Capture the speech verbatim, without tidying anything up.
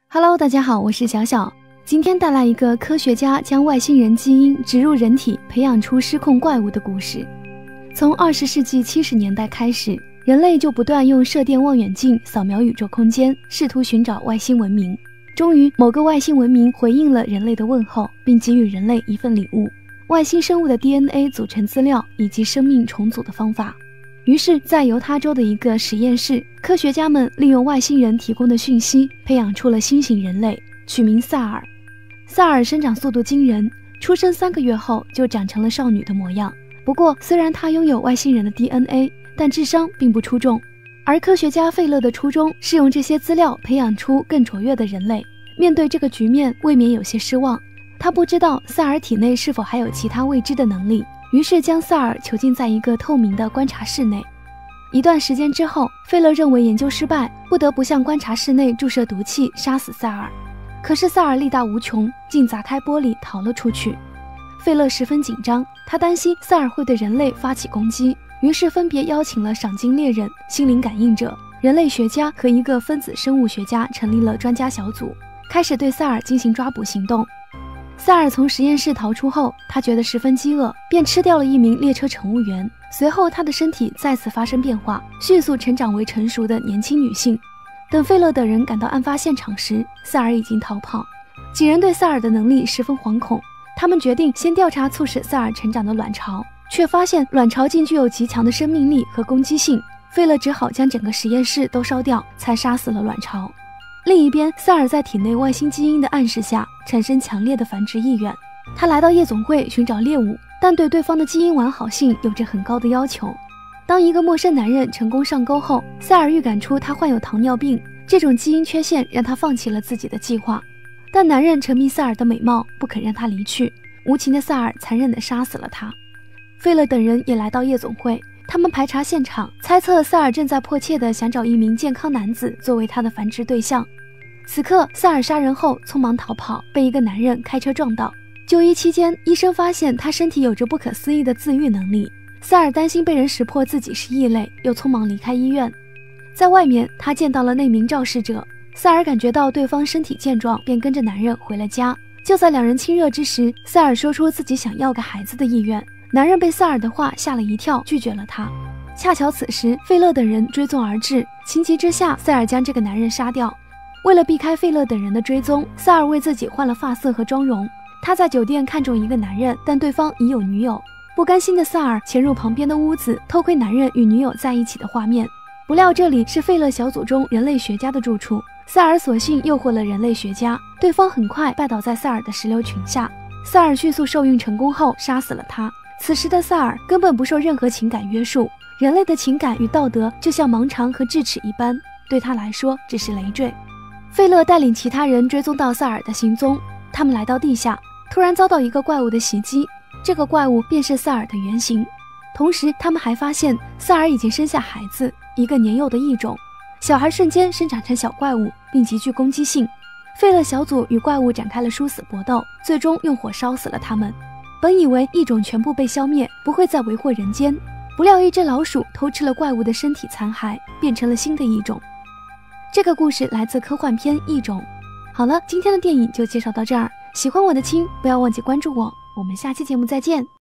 Hello， 大家好，我是小小，今天带来一个科学家将外星人基因植入人体，培养出失控怪物的故事。从二十世纪七十年代开始，人类就不断用射电望远镜扫描宇宙空间，试图寻找外星文明。终于，某个外星文明回应了人类的问候，并给予人类一份礼物：外星生物的 D N A 组成资料以及生命重组的方法。于是，在犹他州的一个实验室，科学家们利用外星人提供的讯息，培养出了新型人类，取名萨尔。萨尔生长速度惊人，出生三个月后就长成了少女的模样。不过，虽然她拥有外星人的 D N A， 但智商并不出众。而科学家费勒的初衷是用这些资料培养出更卓越的人类。面对这个局面，未免有些失望。他不知道萨尔体内是否还有其他未知的能力。于是将萨尔囚禁在一个透明的观察室内。一段时间之后，费勒认为研究失败，不得不向观察室内注射毒气，杀死萨尔。可是萨尔力大无穷，竟砸开玻璃逃了出去。费勒十分紧张，他担心萨尔会对人类发起攻击，于是分别邀请了赏金猎人、心灵感应者、人类学家和一个分子生物学家，成立了专家小组，开始对萨尔进行抓捕行动。萨尔从实验室逃出后，他觉得十分饥饿，便吃掉了一名列车乘务员。随后他的身体再次发生变化，迅速成长为成熟的年轻女性。等费勒等人赶到案发现场时，萨尔已经逃跑。几人对萨尔的能力十分惶恐，他们决定先调查促使萨尔成长的卵巢，却发现卵巢竟具有极强的生命力和攻击性。费勒只好将整个实验室都烧掉，才杀死了卵巢。另一边，萨尔在体内外星基因的暗示下，产生强烈的繁殖意愿。他来到夜总会寻找猎物，但对对方的基因完好性有着很高的要求。当一个陌生男人成功上钩后，萨尔预感出他患有糖尿病，这种基因缺陷让他放弃了自己的计划。但男人沉迷萨尔的美貌，不肯让他离去。无情的萨尔残忍地杀死了他。费勒等人也来到夜总会，他们排查现场，猜测萨尔正在迫切地想找一名健康男子作为他的繁殖对象。此刻，萨尔杀人后匆忙逃跑，被一个男人开车撞到。就医期间，医生发现他身体有着不可思议的自愈能力。萨尔担心被人识破自己是异类，又匆忙离开医院。在外面，他见到了那名肇事者。萨尔感觉到对方身体健壮，便跟着男人回了家。就在两人亲热之时，萨尔说出自己想要个孩子的意愿。男人被萨尔的话吓了一跳，拒绝了他。恰巧此时，费勒等人追踪而至，情急之下，萨尔将这个男人杀掉。为了避开费勒等人的追踪，萨尔为自己换了发色和妆容。他在酒店看中一个男人，但对方已有女友。不甘心的萨尔潜入旁边的屋子，偷窥男人与女友在一起的画面。不料这里是费勒小组中人类学家的住处，萨尔索性诱惑了人类学家，对方很快拜倒在萨尔的石榴裙下。萨尔迅速受孕成功后杀死了他。此时的萨尔根本不受任何情感约束，人类的情感与道德就像盲肠和智齿一般，对他来说只是累赘。费勒带领其他人追踪到萨尔的行踪，他们来到地下，突然遭到一个怪物的袭击，这个怪物便是萨尔的原型。同时他们还发现萨尔已经生下孩子，一个年幼的异种，小孩瞬间生长成小怪物，并极具攻击性。费勒小组与怪物展开了殊死搏斗，最终用火烧死了他们。本以为异种全部被消灭，不会再为祸人间，不料一只老鼠偷吃了怪物的身体残骸，变成了新的异种。这个故事来自科幻片《异种》。好了，今天的电影就介绍到这儿。喜欢我的亲，不要忘记关注我，我们下期节目再见。